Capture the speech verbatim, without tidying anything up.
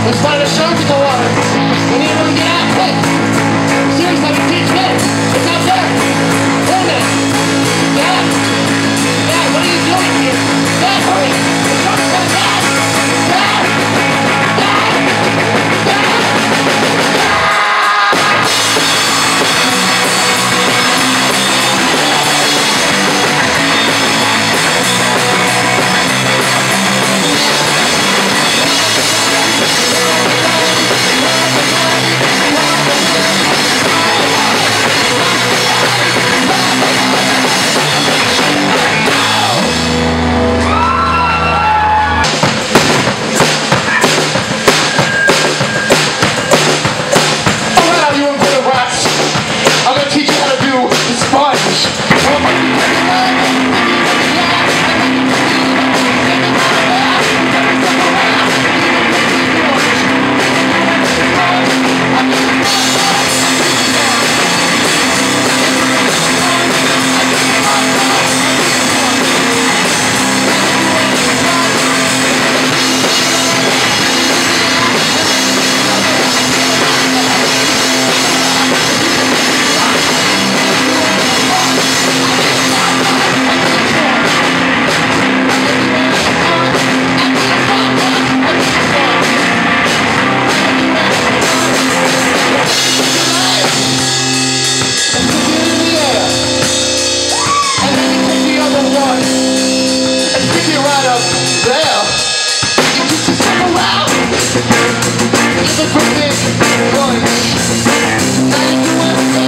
Let's find a shark in the water. We need to get out quick. Seriously, I can teach me. It's out there. Wait a minute. Dad? Dad, what are you doing here? Dad, hurry. The shark's coming back. Dad! Dad! Dad! It's a perfect voice. Now you can